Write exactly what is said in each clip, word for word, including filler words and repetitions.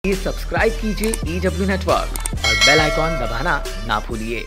Please subscribe कीजिए E W network और bell icon दबाना ना भूलिए।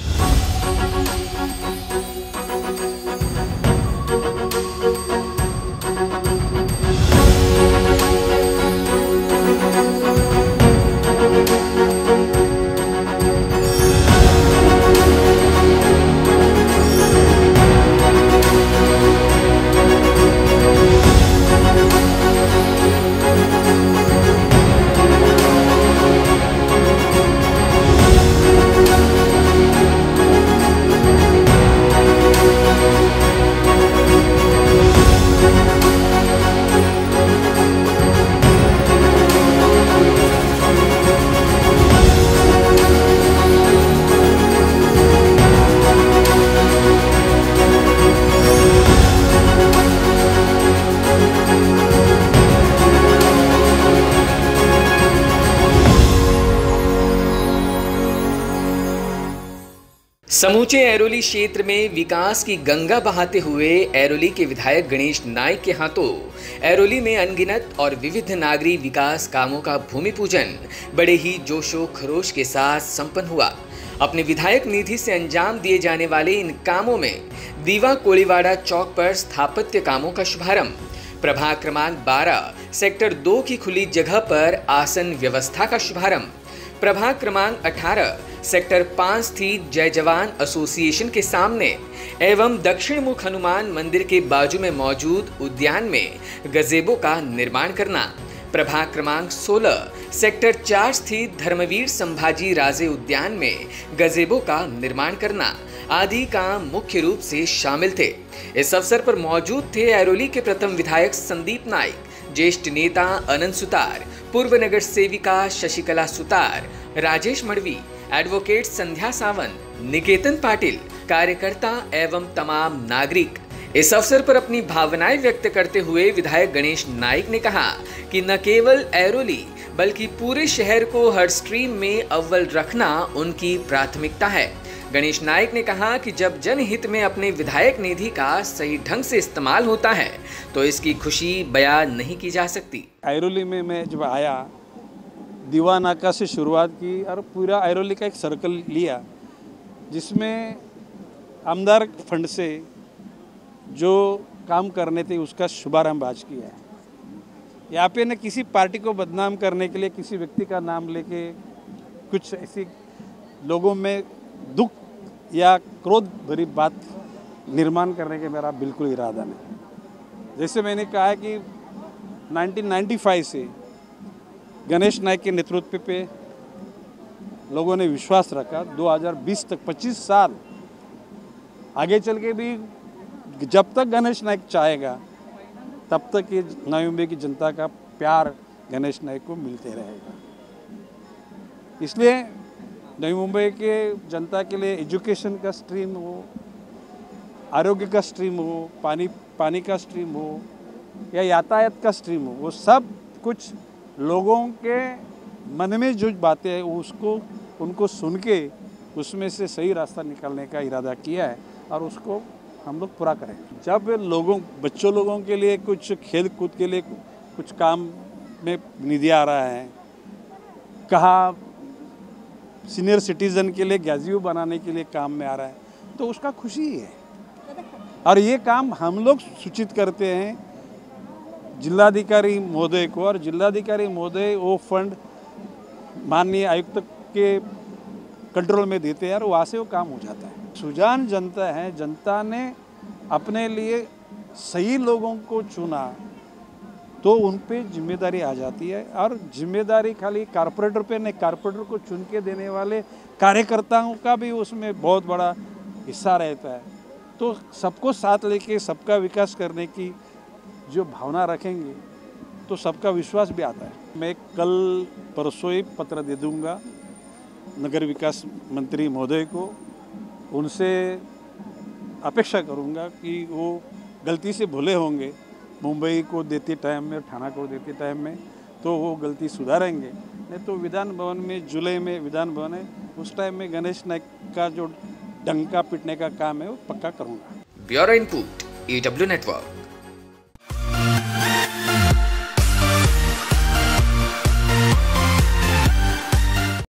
समूचे ऐरोली क्षेत्र में विकास की गंगा बहाते हुए ऐरोली के विधायक गणेश नाइक के हाथों ऐरोली में अनगिनत और विविध नागरिक विकास कामों का भूमि पूजन बड़े ही जोशो खरोश के साथ संपन्न हुआ। अपने विधायक निधि से अंजाम दिए जाने वाले इन कामों में दीवा कोलीवाड़ा चौक पर स्थापत्य कामों का शुभारंभ, प्रभाग क्रमांक बारह सेक्टर दो की खुली जगह पर आसन व्यवस्था का शुभारंभ, प्रभाग क्रमांक अठारह सेक्टर पाँच स्थित जय जवान एसोसिएशन के सामने एवं दक्षिण मुख हनुमान मंदिर के बाजू में मौजूद उद्यान में गजेबो का निर्माण करना, प्रभाग क्रमांक सोलह सेक्टर चार स्थित धर्मवीर संभाजी राजे उद्यान में गजेबो का निर्माण करना आदि काम मुख्य रूप से शामिल थे। इस अवसर पर मौजूद थे ऐरोली के प्रथम विधायक संदीप नाइक, ज्येष्ठ नेता अनंत सुतार, पूर्व नगर सेविका शशिकला सुतार, राजेश मड़वी, एडवोकेट संध्या सावंत, निकेतन पाटिल, कार्यकर्ता एवं तमाम नागरिक। इस अवसर पर अपनी भावनाएं व्यक्त करते हुए विधायक गणेश नाइक ने कहा कि न केवल ऐरोली बल्कि पूरे शहर को हर स्ट्रीम में अव्वल रखना उनकी प्राथमिकता है। गणेश नाइक ने कहा कि जब जनहित में अपने विधायक निधि का सही ढंग से इस्तेमाल होता है तो इसकी खुशी बयान नहीं की जा सकती। ऐरोली में मैं जब आया, दीवा नाका से शुरुआत की और पूरा ऐरोली का एक सर्कल लिया जिसमें आमदार फंड से जो काम करने थे उसका शुभारंभ आज किया है। यहाँ पे न किसी पार्टी को बदनाम करने के लिए किसी व्यक्ति का नाम लेके कुछ ऐसी लोगों में दुख या क्रोध भरी बात निर्माण करने के मेरा बिल्कुल इरादा नहीं। जैसे मैंने कहा है कि उन्नीस सौ पचानवे से गणेश नाइक के नेतृत्व पे लोगों ने विश्वास रखा, दो हज़ार बीस तक पच्चीस साल आगे चल के भी जब तक गणेश नाइक चाहेगा तब तक ये नई मुंबई की जनता का प्यार गणेश नाइक को मिलते रहेगा। इसलिए नई मुंबई के जनता के लिए एजुकेशन का स्ट्रीम हो, आरोग्य का स्ट्रीम हो, पानी पानी का स्ट्रीम हो या यातायात का स्ट्रीम हो, वो सब कुछ लोगों के मन में जो बातें हैं उसको उनको सुन के उसमें से सही रास्ता निकालने का इरादा किया है और उसको हम लोग पूरा करें। जब लोगों बच्चों लोगों के लिए कुछ खेल कूद के लिए कुछ काम में निधि आ रहा है, कहाँ सीनियर सिटीज़न के लिए गैजियो बनाने के लिए काम में आ रहा है, तो उसका खुशी है। और ये काम हम लोग सूचित करते हैं जिलाधिकारी महोदय को और जिलाधिकारी महोदय वो फंड माननीय आयुक्त के कंट्रोल में देते हैं और वहाँ से वो काम हो जाता है। सुजान जनता है, जनता ने अपने लिए सही लोगों को चुना तो उन पे जिम्मेदारी आ जाती है और जिम्मेदारी खाली कारपोरेटर पे नहीं, कारपोरेटर को चुन के देने वाले कार्यकर्ताओं का भी उसमें बहुत बड़ा हिस्सा रहता है। तो सबको साथ लेके सबका विकास करने की जो भावना रखेंगे तो सबका विश्वास भी आता है। मैं कल परसों ही पत्र दे दूंगा नगर विकास मंत्री महोदय को, उनसे अपेक्षा करूंगा कि वो गलती से भूले होंगे मुंबई को देते टाइम में, ठाणा को देते टाइम में, तो वो गलती सुधारेंगे। नहीं तो विधान भवन में जुलाई में विधान भवन है, उस टाइम में गणेश नाइक का जो डंका पीटने का काम है वो पक्का करूंगा। Bureau input E W network.